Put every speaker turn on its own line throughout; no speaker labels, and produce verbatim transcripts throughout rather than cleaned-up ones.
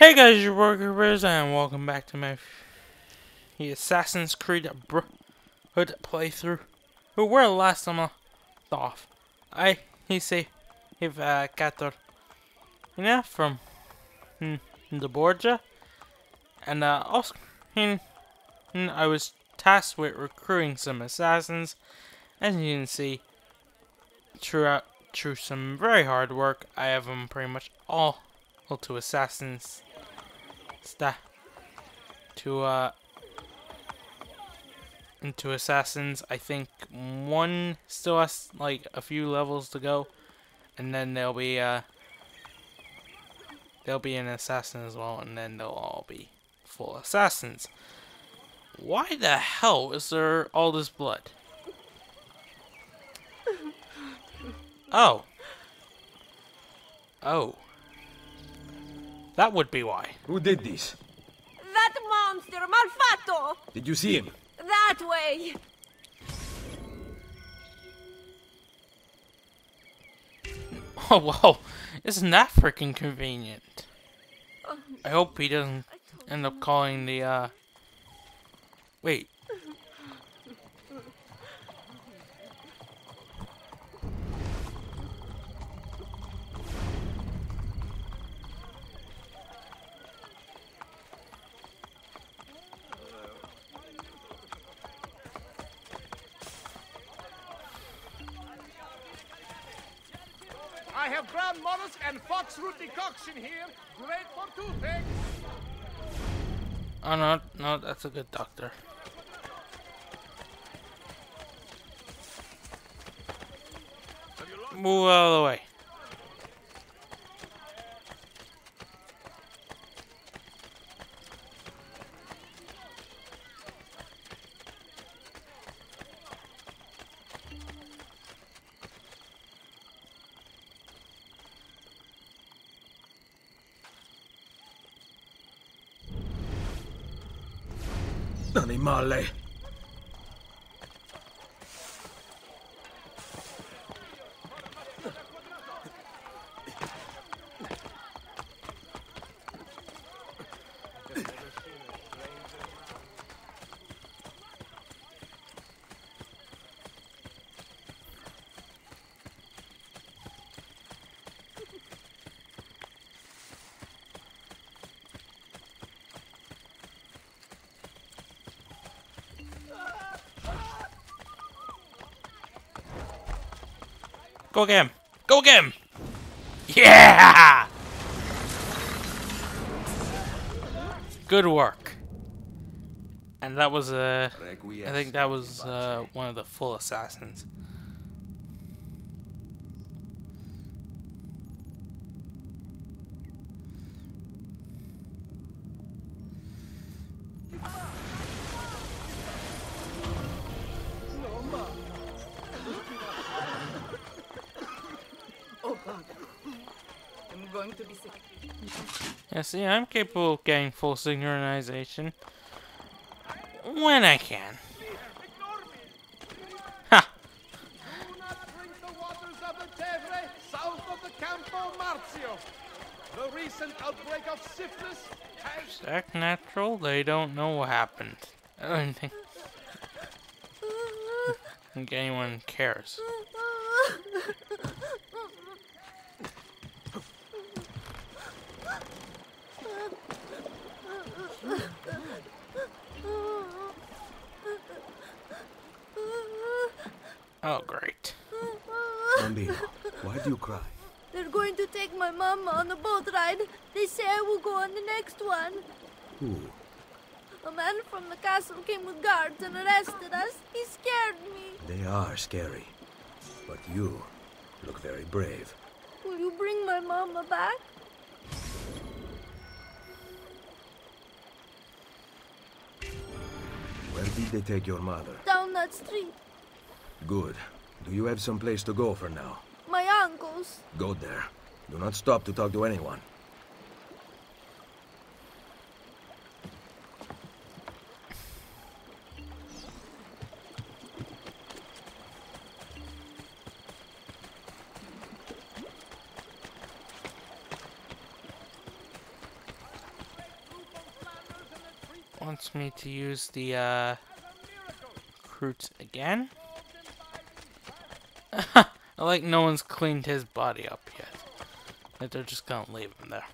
Hey guys, your workers, and welcome back to my the Assassin's Creed Brotherhood playthrough. Who were last time left off? I he say if uh Cator, you know, from mm, the Borgia, and uh also mm, mm, I was tasked with recruiting some assassins. As you can see, throughout through some very hard work, I have them pretty much all to assassins. Sta to uh into assassins. I think one still has like a few levels to go, and then there'll be uh there'll be an assassin as well, and then they'll all be full assassins. Why the hell is there all this blood? Oh. Oh. That would be why.
Who did this?
That monster, Malfatto!
Did you see him?
That way!
Oh, wow. Isn't that freaking convenient? I hope he doesn't end up calling the, uh... Wait.
I have brown mollusk and foxroot decoction here. Great for toothache.
Oh, no, no, that's a good doctor. Move out of the way.
Animale.
Go get him! Go get him! Yeah! Good work. And that was uh, I think that was uh, one of the full assassins.
I'm going to be sick.
Yeah, see, I'm capable of getting full synchronization when I can. Ha!
Do not drink the waters of the Tevere south of the Campo Marzio. The recent outbreak of syphilis has...
Act natural, they don't know what happened. I don't think, think anyone cares. Oh, great.
Bambino, why do you cry?
They're going to take my mama on a boat ride. They say I will go on the next one.
Who?
A man from the castle came with guards and arrested us. He scared me.
They are scary. But you look very brave.
Will you bring my mama back?
Where did they take your mother?
Down that street.
Good. Do you have some place to go for now?
My uncle's.
Go there. Do not stop to talk to anyone.
wants me to use the uh, recruits again. I like no one's cleaned his body up yet. That they're just gonna leave him there.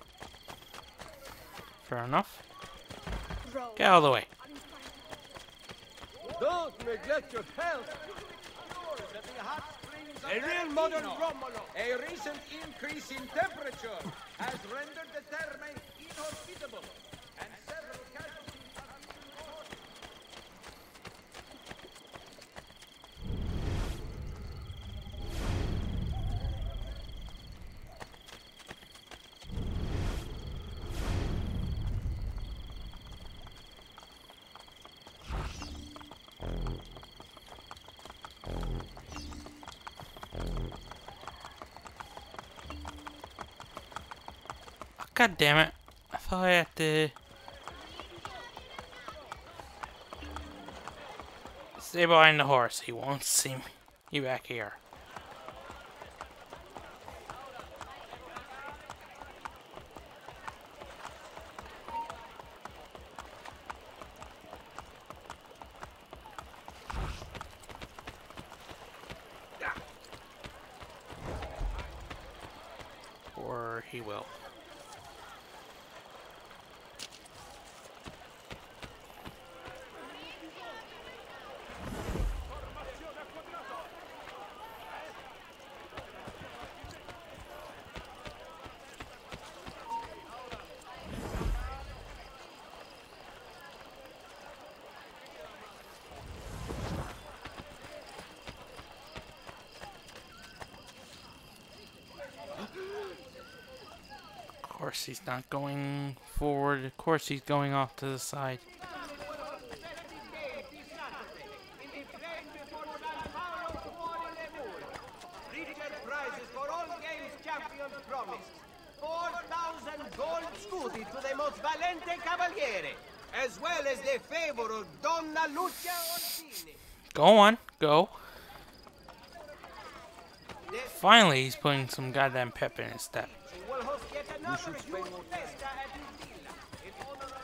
Fair enough. Get out of the way.
Don't neglect your health. A real modern Romolo. A recent increase in temperature has rendered the terrain inhospitable, and several casualties have been reported.
God damn it. I thought I had to stay behind the horse. He won't see me. You back here. Or he will. Of course he's not going forward. Of course he's going off to the side.
Prizes for all games champions promised. four thousand gold scudi to the most valente cavaliere, as well as the favor of Donna Lucia Orsini.
Go on, go. Finally, he's putting some goddamn pep in his step.
We'll host yet another huge festa at his villa in honor of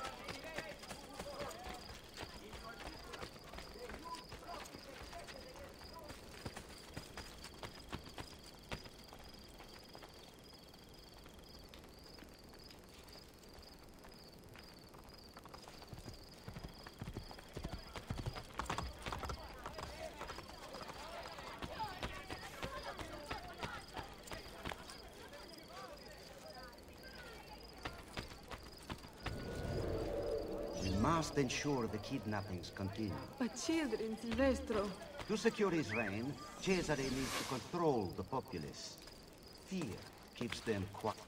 must ensure the kidnappings continue.
But children, Silvestro.
To secure his reign, Cesare needs to control the populace. Fear keeps them quiet.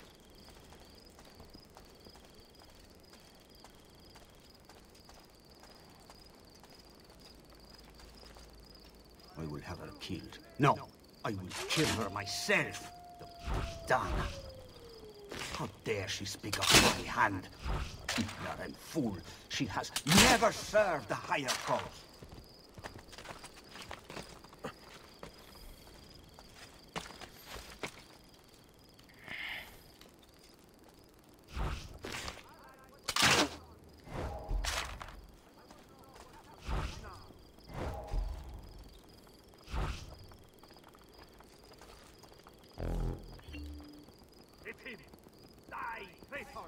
I will have her killed. No, I will kill her myself. The Donna. How dare she speak of my hand? Ignorant fool. She has never served a higher cause.
It's him. Die, traitor!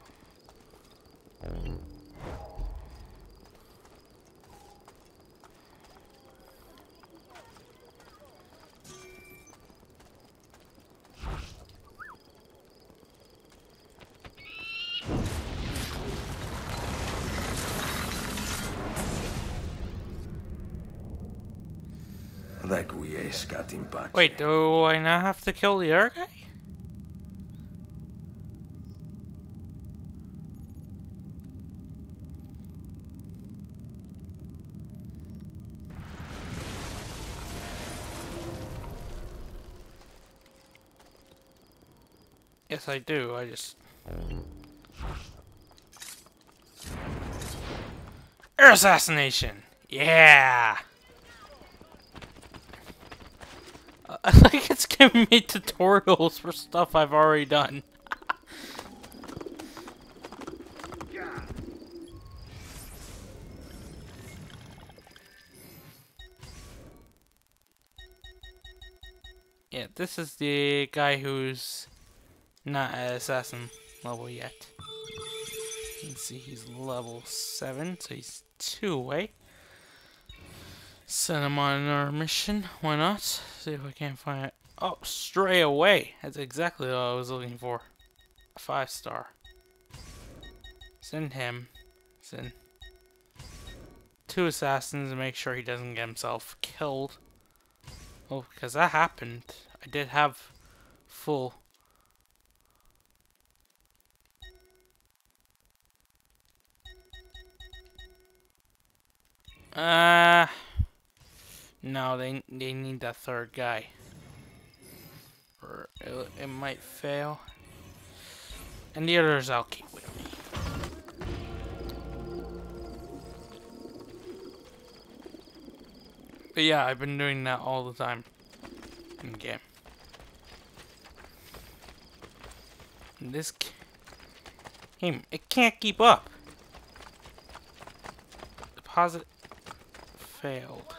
Requiescat in pace.
Wait, do I not have to kill the other guy? Yes, I do. I just... Air assassination! Yeah! I think it's giving me tutorials for stuff I've already done. Yeah, this is the guy who's not at assassin level yet. You can see he's level seven, so he's two away. Send him on our mission. Why not? See if I can't find it. Oh, stray away. That's exactly what I was looking for. A five star. Send him. Send two assassins and make sure he doesn't get himself killed. Oh, because that happened. I did have full. Uh no, they they need that third guy, or it, it might fail. And the others I'll keep with me. But yeah, I've been doing that all the time in the game. And this game, it can't keep up. Deposit failed.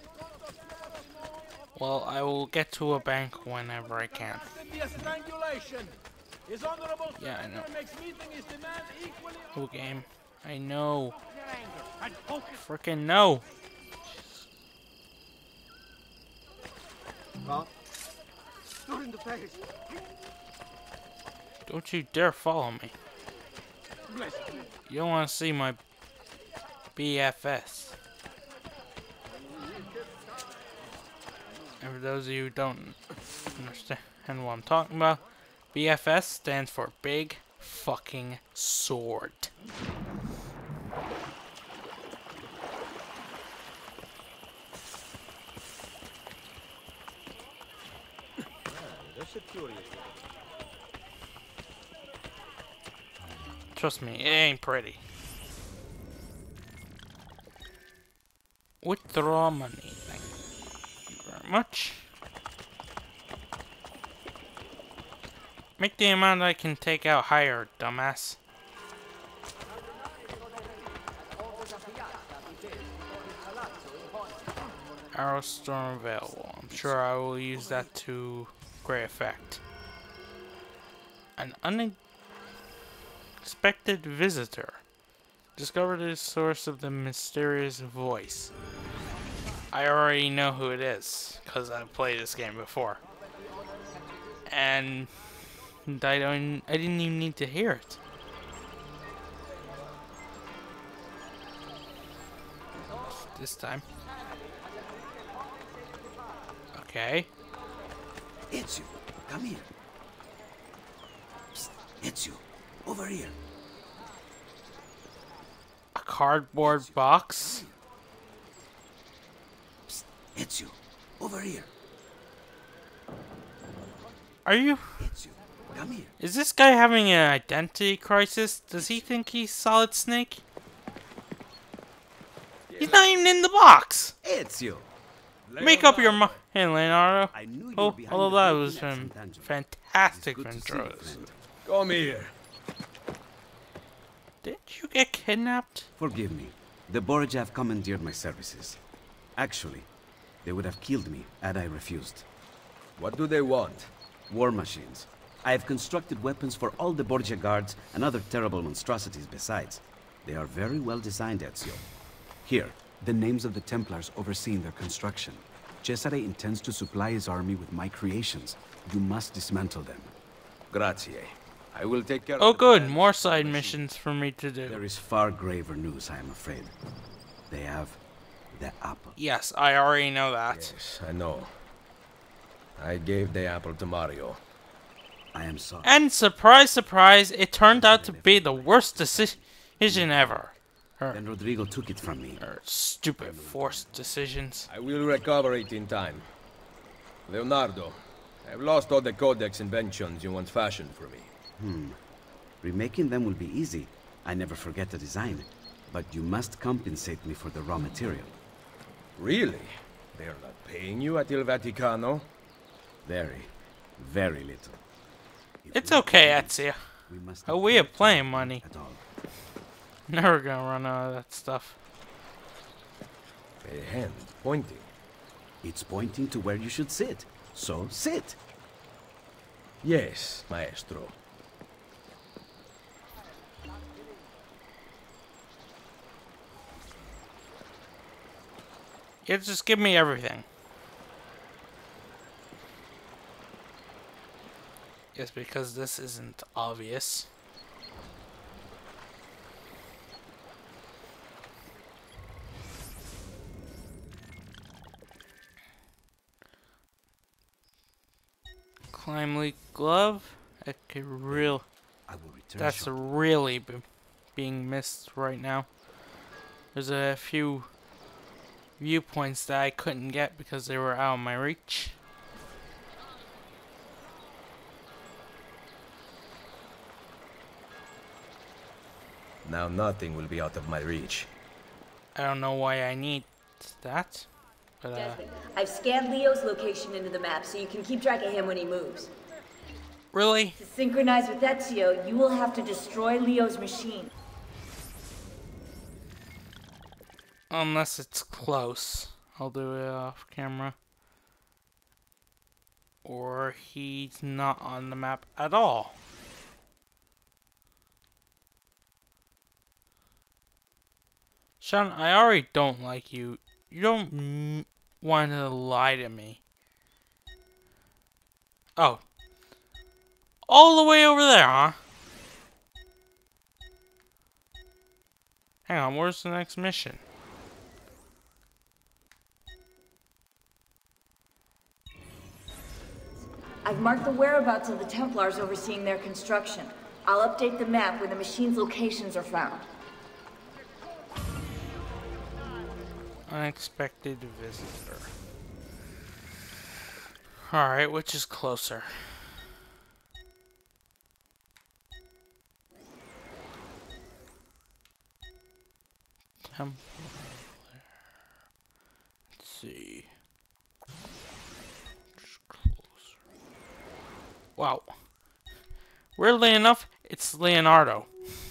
Well, I will get to a bank whenever I can. Yeah, I know. Oh, game. I know. Frickin' no.
Not in the face.
Don't you dare follow me. You don't want to see my B F S. And for those of you who don't understand what I'm talking about, B F S stands for Big Fucking Sword. Trust me, it ain't pretty. Withdraw money. Thank you very much. Make the amount I can take out higher, dumbass. Arrow storm available. I'm sure I will use that to great effect. An unexpected visitor. Discover the source of the mysterious voice. I already know who it is, because I've played this game before. And I don't I didn't even need to hear it. This time. Okay.
Ezio, come here. Psst, Ezio, over here.
A cardboard box?
Psst, Ezio, over here.
Are you?
Ezio, come here.
Is this guy having an identity crisis? Does he think he's Solid Snake? He's not even in the box!
Ezio.
Make up your mind, Leonardo.
I knew you
Oh,
were behind
although
the
that
blinking
was
at
some
Saint Angelo.
fantastic
It's good to see you,
intros.
friend.
Come here.
Did you get kidnapped?
Forgive me. The Borgia have commandeered my services. Actually, they would have killed me had I refused.
What do they want?
War machines. I have constructed weapons for all the Borgia guards and other terrible monstrosities besides. They are very well designed, Ezio. Here, the names of the Templars overseeing their construction. Cesare intends to supply his army with my creations. You must dismantle them.
Grazie. I will take care
Oh
of the
good,
plans
more
of the
side
machine.
missions for me to
There
do.
is far graver news, I am afraid. They have the apple.
Yes, I already know that.
Yes, I know. I gave the apple to Mario.
I am sorry.
And surprise, surprise, it turned out to be the worst decision ever. Her,
Then Rodrigo took it from me.
her stupid forced decisions.
I will recover it in time. Leonardo, I've lost all the Codex inventions you once fashioned for me.
Hmm. Remaking them will be easy. I never forget the design. But you must compensate me for the raw material.
Really? They're not paying you at Il Vaticano?
Very, very little. If
It's
we
okay,
are
Ezio.
we must
A
not
way of
give to
playing
them
money.
At all.
Never gonna run out of that stuff.
A hand pointing.
It's pointing to where you should sit. So sit.
Yes, maestro.
Yeah, just give me everything. Yes, because this isn't obvious. Climb leak glove. I could real.
I will return.
That's
shortly.
really b being missed right now. There's a few viewpoints that I couldn't get because they were out of my reach.
Now nothing will be out of my reach.
I don't know why I need that, but uh,
Desmond, I've scanned Leo's location into the map so you can keep track of him when he moves.
really?
To synchronize with Ezio, you will have to destroy Leo's machine.
Unless it's close. I'll do it off camera. Or he's not on the map at all. Sean, I already don't like you. You don't mm, want to lie to me. Oh. All the way over there, huh? Hang on, where's the next mission?
I've marked the whereabouts of the Templars overseeing their construction. I'll update the map where the machine's locations are found.
Unexpected visitor. Alright, which is closer? Temple. Let's see. Just closer. Wow. Weirdly enough, it's Leonardo.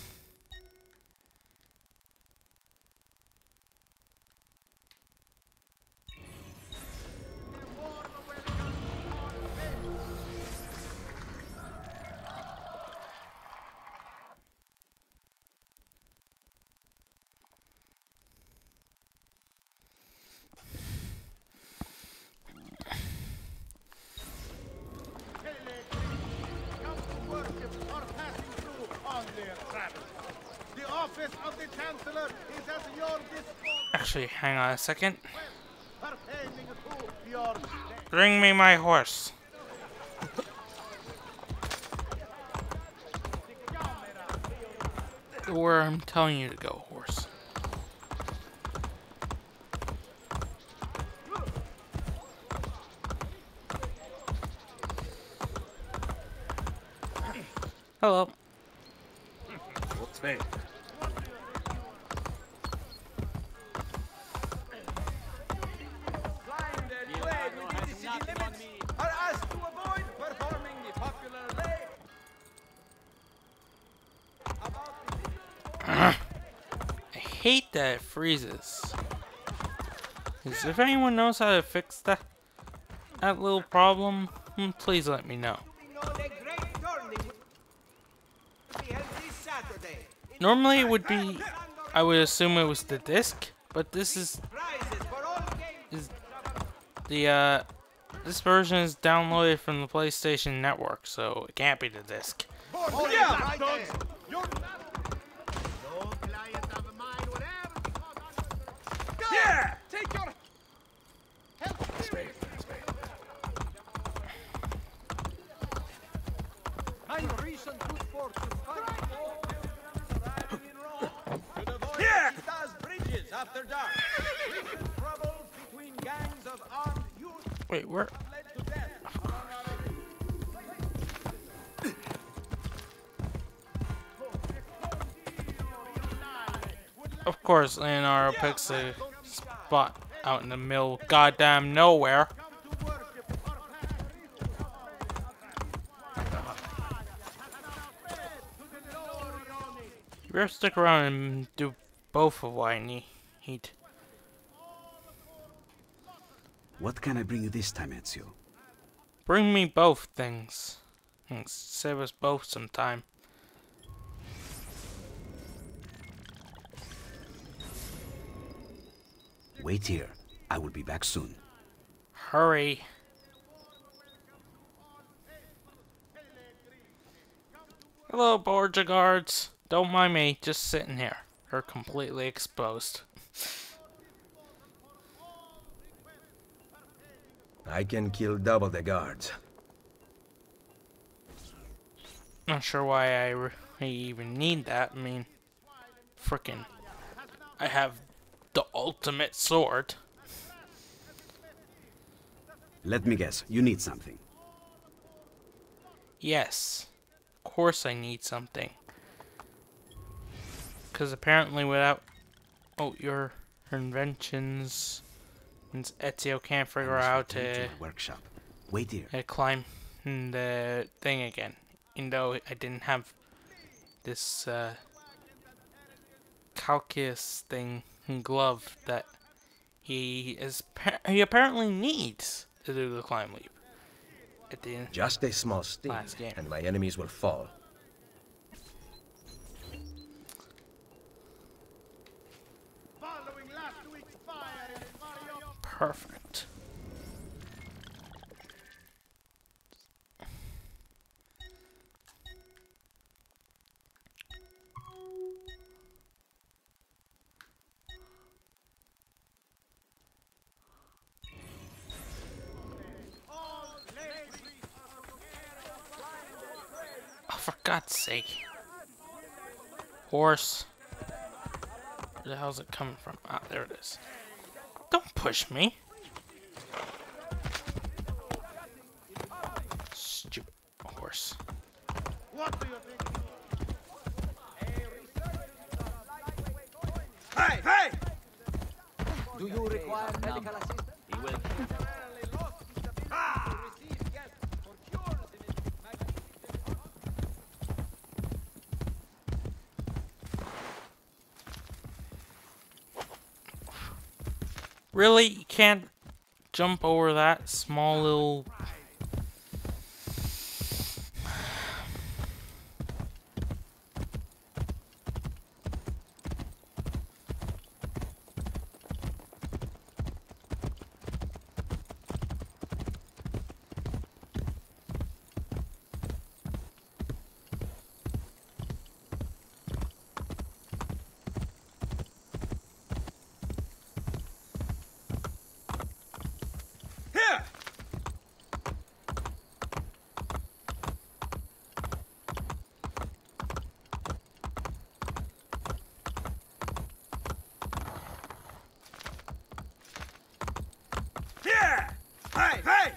Of the Chancellor is at your disposal.
Actually, hang on a second.
Pertaining to your state.
Bring me my horse. Where I'm telling you to go, horse. Hello.
Are asked to avoid performing the popular lay.
I hate that it freezes. Is if anyone knows how to fix that that little problem, hmm, please let me know. Normally it would be, I would assume it was the disc, but this is is the uh this version is downloaded from the PlayStation Network, so it can't be the disc.
Yeah, yeah, take your help.
Spade, spade.
My recent good fortune to avoid
Yeah.
Chita's bridges after dark. Recent troubles between gangs of armed youth
Wait, where?
led to death.
Of course, Leonardo picks a spot out in the middle of goddamn nowhere. You better stick around and do both of what I need.
What can I bring you this time, Ezio?
Bring me both things. And save us both some time.
Wait here. I will be back soon.
Hurry. Hello, Borgia guards. Don't mind me, just sitting here. They're completely exposed.
I can kill double the guards.
Not sure why I really even need that. I mean, frickin', I have the ultimate sword.
Let me guess. You need something.
Yes, of course I need something. Because apparently without oh your inventions, means Ezio can't figure out
to
to,
my workshop. Wait here.
to climb the thing again. Even though I didn't have this uh, calculus thing glove that he is he apparently needs to do the climb leap. At the end.
Just a small sting,
Last game.
and my enemies will fall.
Following last week's fire in Mario.
Perfect. Oh, for God's sake. Horse. Where the hell's it coming from? Ah, there it is. Don't push me. Stupid horse.
What do you think?
Hey, hey! Do you require medical assistance? He will.
Really? You can't jump over that small little...
Hey, hey!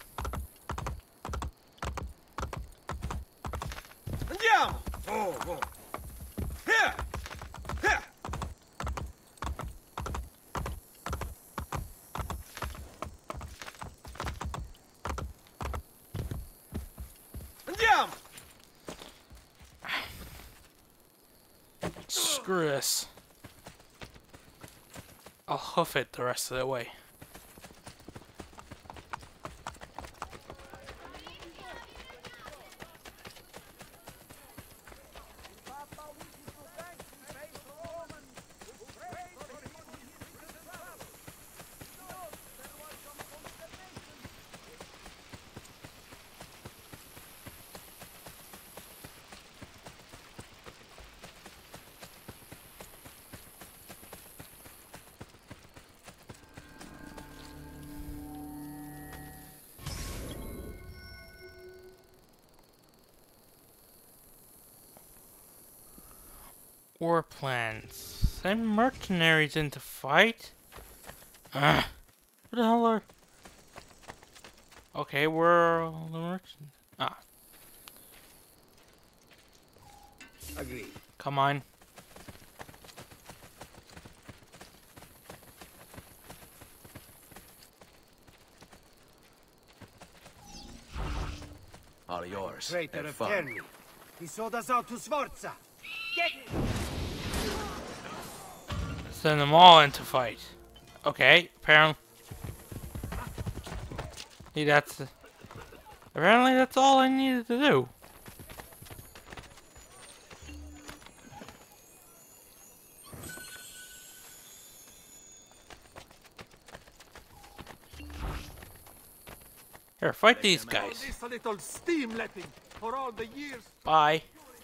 Andiamo! Oh, oh. Here! Here! Andiamo!
Screw this. I'll hoof it the rest of the way. War plans. Send mercenaries into fight? Ugh. What the hell are... Okay, where are all the merchants? Ah.
Agreed.
Come on.
All yours.
Traitor
Have
of
fun.
Terni. He sold us out to Sforza. Get
Send them all into fight. Okay, apparently. See, that's the... Apparently that's all I needed to do. Here, fight these guys.
This a little steam letting for all the years.
Bye.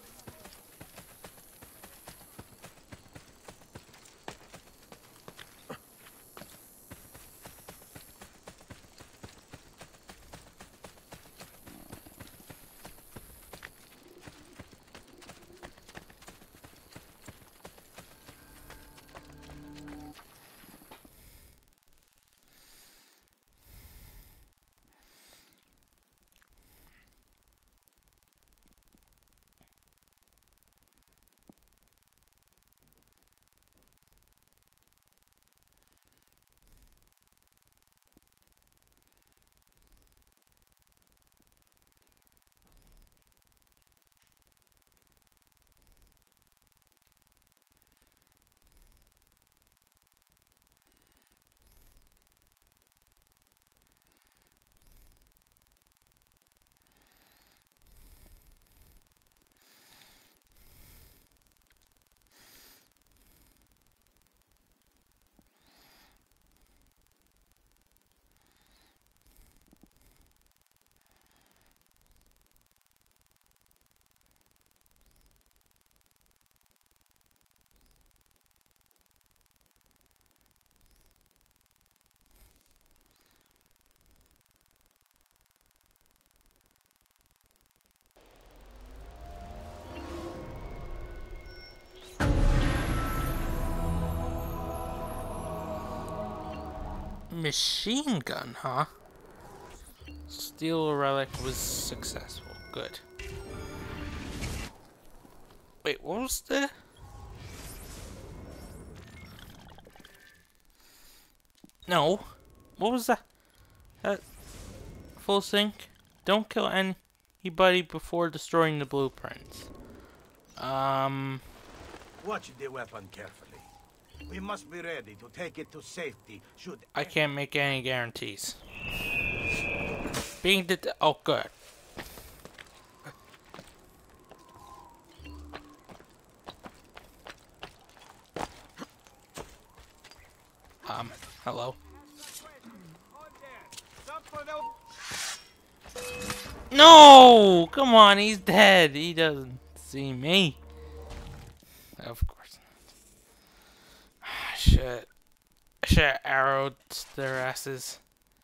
Machine gun, huh? Steel relic was successful. Good. Wait, what was the... No. What was that? That full sync? Don't kill anybody before destroying the blueprints. Um...
Watch the weapon carefully. We must be ready to take it to safety should...
I can't make any guarantees. Being det- oh, good. Um, hello? No! Come on, he's dead. He doesn't see me. Of course not. Shit. I should have arrowed their asses.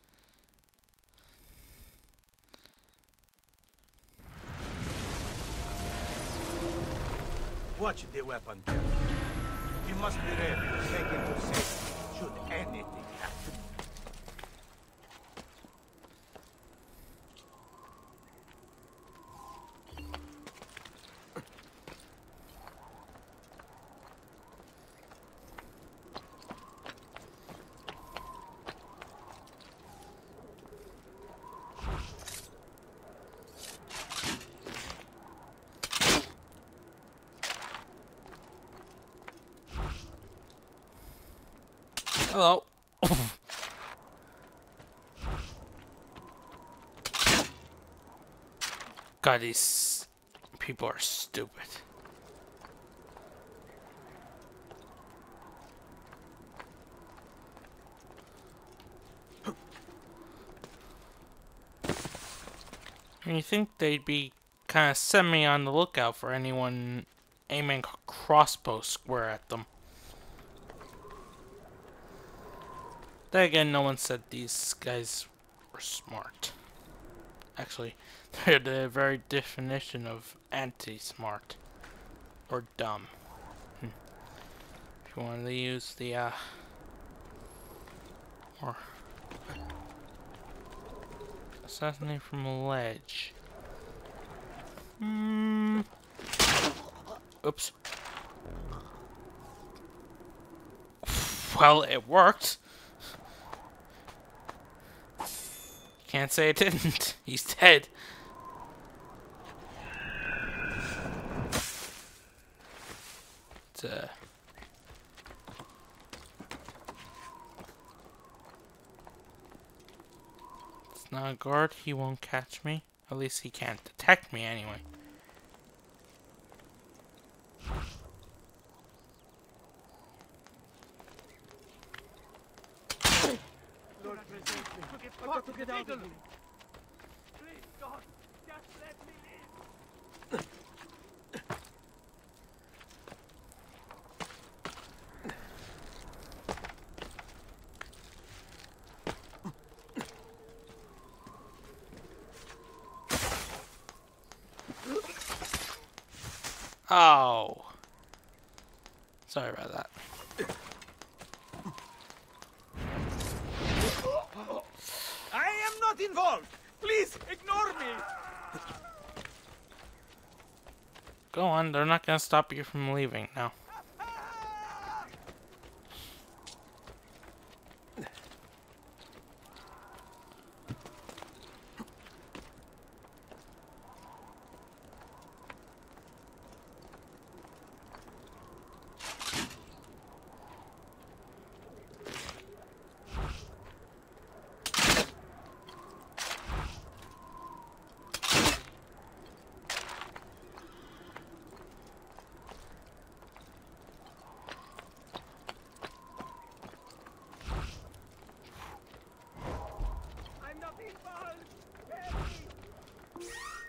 Watch the weapon carefully. We must be ready to take it to safety should anything happen.
Hello. God, these people are stupid. And you think they'd be kind of semi on the lookout for anyone aiming a crossbow square at them. Then again, no one said these guys were smart. Actually, they're the very definition of anti-smart. Or dumb. Hmm. If you wanted to use the, uh... Or... assassinate from a ledge. Hmm... Oops. Well, it worked. Can't say it didn't. He's dead. It's, uh... It's not a guard. He won't catch me. At least he can't detect me anyway.
Lord, present me. I've got to get out of here. Please, God, just let me live.
Oh. Sorry about that.
I am not involved. Please ignore me.
Go on, they're not gonna stop you from leaving now.
I'm not involved. Help me.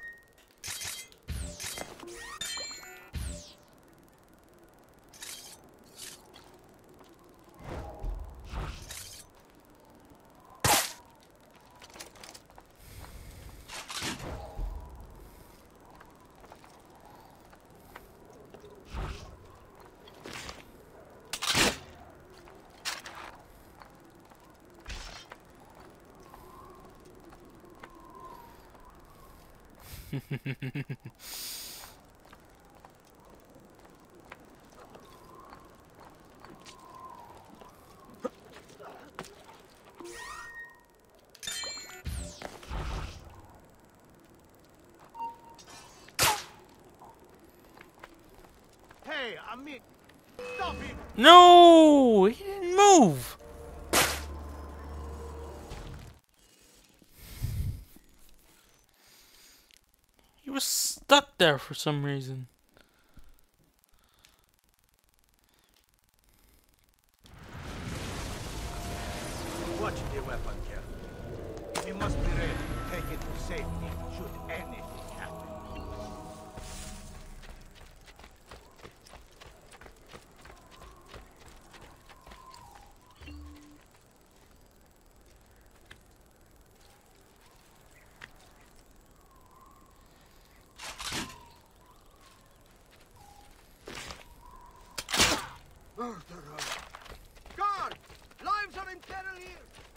Hey, Amit, stop it!
No! He didn't move! He was stuck there for some reason.
Watch the weapon carefully. We must be ready to take it to safety should anything happen. Murderer! Guard! Lives are in peril here!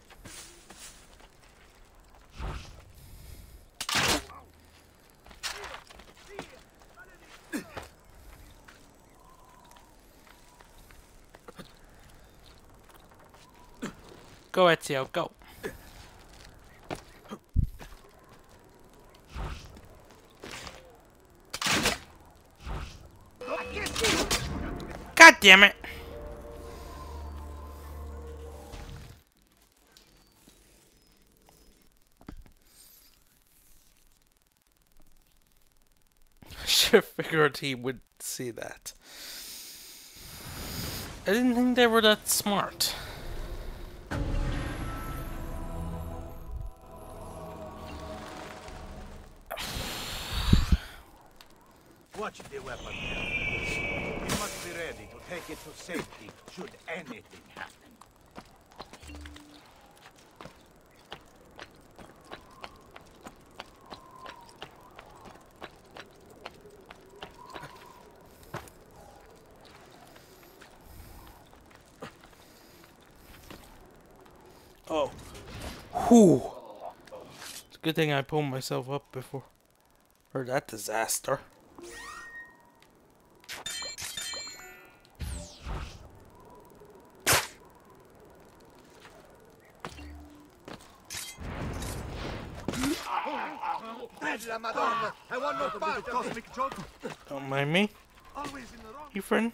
Go, Ezio, go. God damn it! I should have figured he would see that. I didn't think they were that smart.
Watch the weapon carefully. We must be ready to take it to safety should anything happen.
Oh. Whew. It's a good thing I pulled myself up before. Or that disaster.
Bella Madonna! I want no part of cosmic joke.
Don't mind me,
Always in the wrong.
you friend.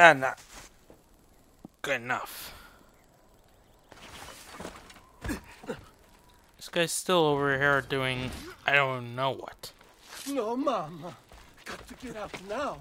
Ah, not good enough. This guy's still over here doing I don't know what.
No, Mama. Got to get out now.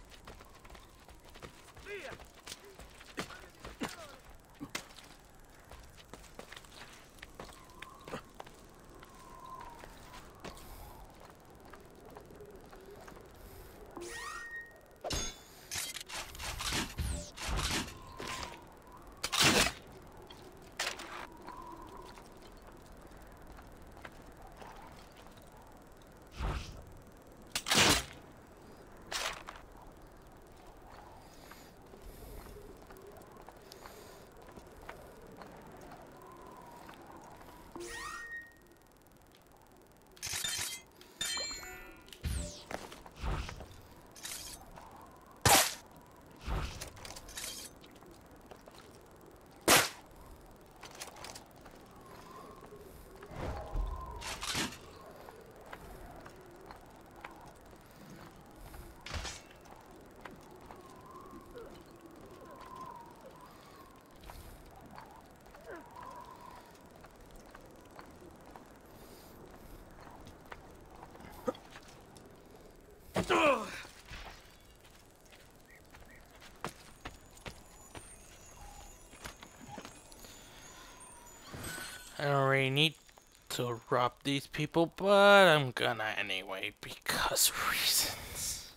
I don't really need to rob these people, but I'm gonna anyway because reasons.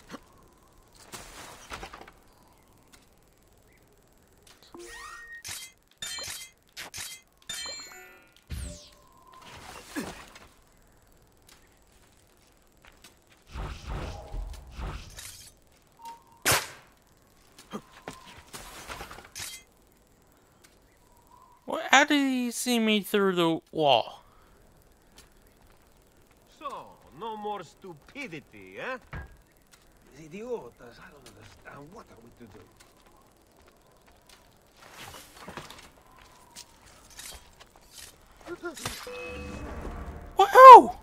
What? How did he see me through the wall?
So, no more stupidity, eh? Idiotas, I don't understand. What are we to do?
What? Oh!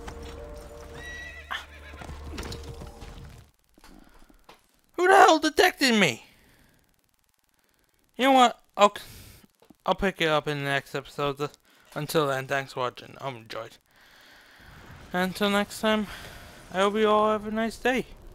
Who the hell detected me? You know what? I'll, I'll pick it up in the next episode. Until then, thanks for watching. I hope you enjoyed. Until next time, I hope you all have a nice day.